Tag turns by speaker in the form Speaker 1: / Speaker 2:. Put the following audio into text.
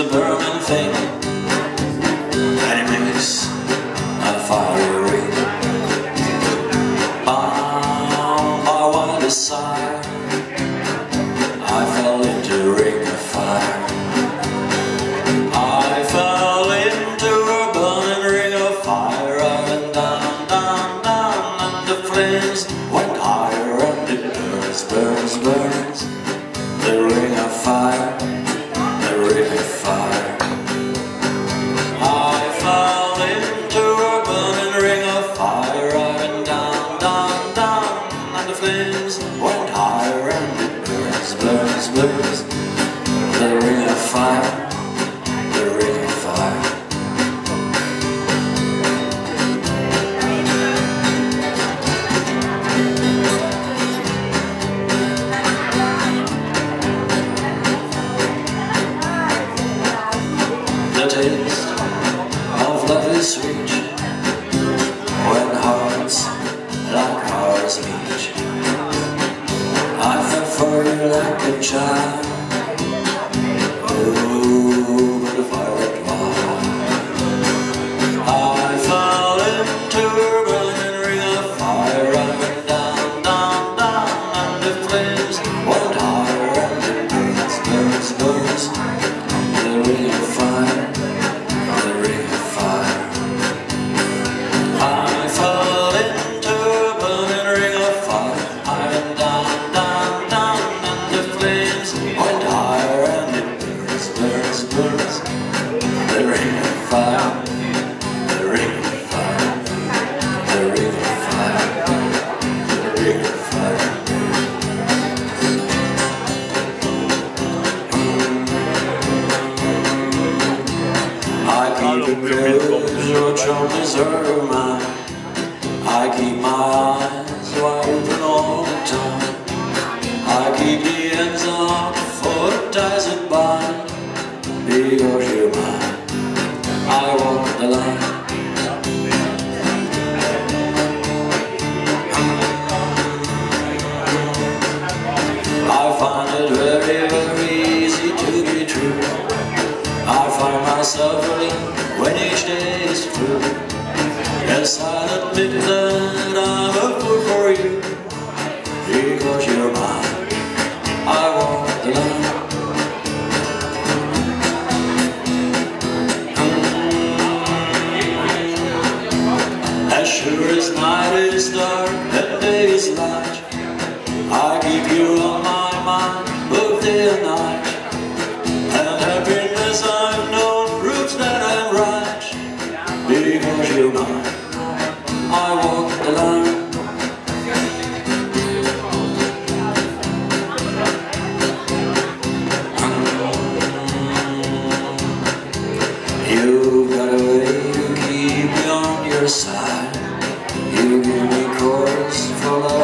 Speaker 1: a burning thing, and it makes a fiery ring. Bound by one desire, I fell into a ring of fire. I fell into a burning ring of fire. I went down, down, down, and the flames went higher, and it burns, burns, burns. The ring of fire, the ring of fire. I fell into a burning ring of fire. I went down, down, down, and the flames went higher, and it burns, burns, burns. The ring of fire, the ring of fire. The taste of love is sweet when hearts like ours meet. I fell for you like a child. Oh, but if I went wild, I fell into a burning ring of fire. I went down, down, down, and the flames went higher, and it burns, burns, burns. The ring of fire, the ring of fire. I fell into a burning ring of fire. I went down, down, down, and the flames went higher, and it burns, burns, burns. The ring of fire, the ring of fire, the ring of fire, the ring of fire. I keep it close, your charms are mine. I keep my eyes wide open all the time. I keep the ends up for ties that bind. Because you're mine, I walk the line. I find it very, very easy to be true. I find myself running when each day is through. Yes, I'll admit that I'm a fool for you. Because you're mine, I walk the line. As sure as night is dark and day is light, I keep you on my mind both day and night. And happiness I've known proves that I'm right. Because you're mine, I walk the line. You've got a way to keep me on your side. You give me chords full of